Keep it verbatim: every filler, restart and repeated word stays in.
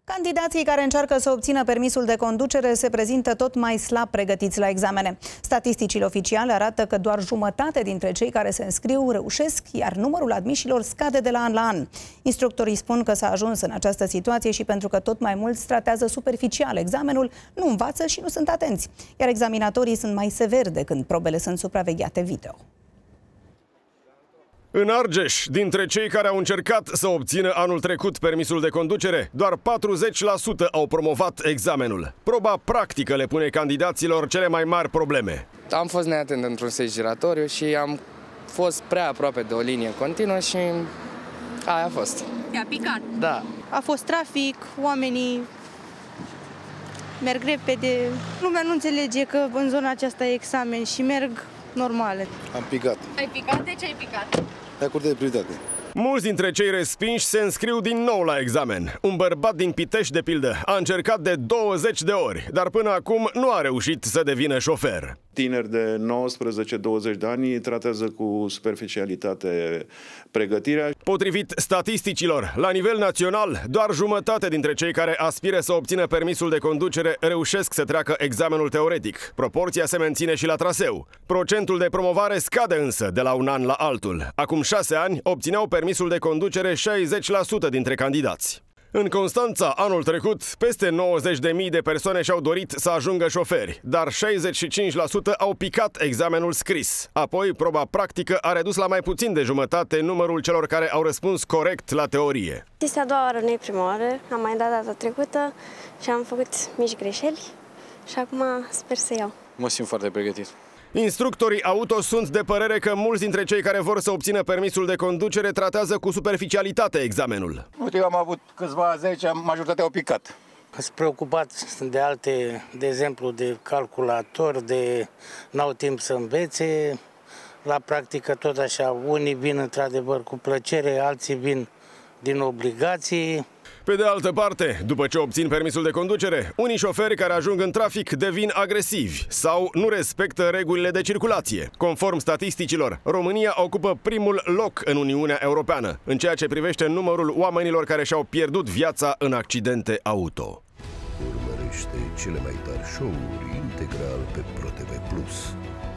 Candidații care încearcă să obțină permisul de conducere se prezintă tot mai slab pregătiți la examene. Statisticile oficiale arată că doar jumătate dintre cei care se înscriu reușesc, iar numărul admișilor scade de la an la an. Instructorii spun că s-a ajuns în această situație și pentru că tot mai mulți tratează superficial examenul, nu învață și nu sunt atenți, iar examinatorii sunt mai severi de când probele sunt supravegheate video. În Argeș, dintre cei care au încercat să obțină anul trecut permisul de conducere, doar patruzeci la sută au promovat examenul. Proba practică le pune candidaților cele mai mari probleme. Am fost neatent într-un sens giratoriu și am fost prea aproape de o linie continuă și aia a fost. Te-a picat? Da. A fost trafic, oamenii merg repede. Lumea nu înțelege că în zona aceasta e examen și merg normale. Am picat. Ai picat? De ce ai picat? Pe curte de prioritate. Mulți dintre cei respinși se înscriu din nou la examen. Un bărbat din Pitești, de pildă, a încercat de douăzeci de ori, dar până acum nu a reușit să devină șofer. Tineri de nouăsprezece douăzeci de ani tratează cu superficialitate pregătirea. Potrivit statisticilor, la nivel național, doar jumătate dintre cei care aspiră să obțină permisul de conducere reușesc să treacă examenul teoretic. Proporția se menține și la traseu. Procentul de promovare scade însă de la un an la altul. Acum șase ani obțineau permisul de conducere șaizeci la sută dintre candidați. În Constanța, anul trecut, peste nouăzeci de mii de persoane și-au dorit să ajungă șoferi, dar șaizeci și cinci la sută au picat examenul scris. Apoi, proba practică a redus la mai puțin de jumătate numărul celor care au răspuns corect la teorie. Este a doua oară, nu e prima oară. Am mai dat data trecută și am făcut mici greșeli și acum sper să iau. Mă simt foarte pregătit. Instructorii auto sunt de părere că mulți dintre cei care vor să obțină permisul de conducere tratează cu superficialitate examenul. Uite, eu am avut câțiva zece, majoritatea au picat. Sunt preocupat de alte, de exemplu, de calculator, de n-au timp să învețe. La practică tot așa, unii vin într-adevăr cu plăcere, alții vin din obligații. Pe de altă parte, după ce obțin permisul de conducere, unii șoferi care ajung în trafic devin agresivi sau nu respectă regulile de circulație. Conform statisticilor, România ocupă primul loc în Uniunea Europeană în ceea ce privește numărul oamenilor care și-au pierdut viața în accidente auto. Urmărește cele mai tari show-uri integral pe ProTV plus.